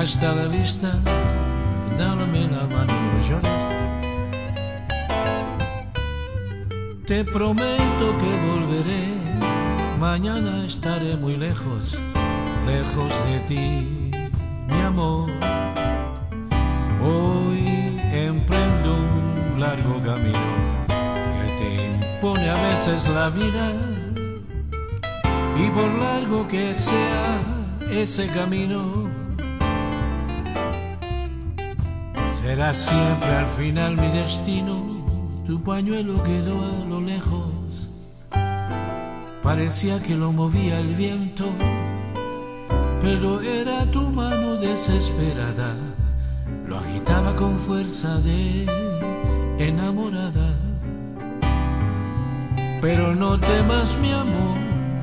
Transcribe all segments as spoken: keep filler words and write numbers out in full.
hasta la vista, dame la mano, no llores. Te prometo que volveré, mañana estaré muy lejos, lejos de ti, mi amor. Hoy emprendo un largo camino que te impone a veces la vida, y por largo que sea ese camino, será siempre al final mi destino. Tu pañuelo quedó a lo lejos, parecía que lo movía el viento, pero era tu mano desesperada, lo agitaba con fuerza de enamorada. Pero no temas, mi amor,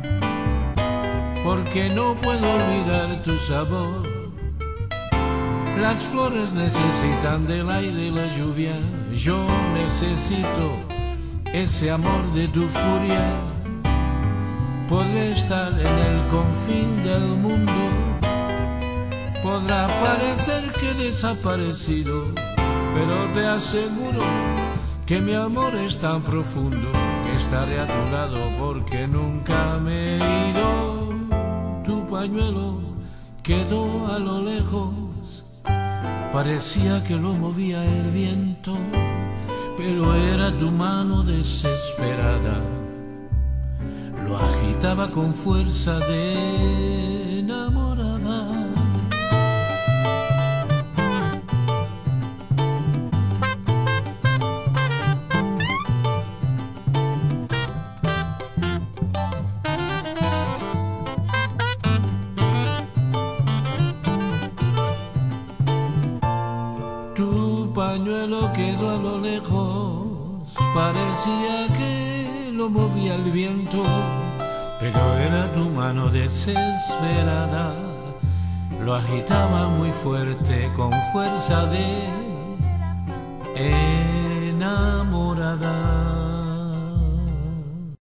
porque no puedo olvidar tu sabor. Las flores necesitan del aire y la lluvia, yo necesito ese amor de tu furia. Podré estar en el confín del mundo, podrá parecer que he desaparecido, pero te aseguro que mi amor es tan profundo que estaré a tu lado porque nunca me he ido. Tu pañuelo quedó a lo lejos, parecía que lo movía el viento, pero era tu mano desesperada, lo agitaba con fuerza de enamorada. Tu pañuelo quedó a lo lejos, parecía que lo movía el viento, pero era tu mano desesperada, lo agitaba muy fuerte con fuerza de enamorada.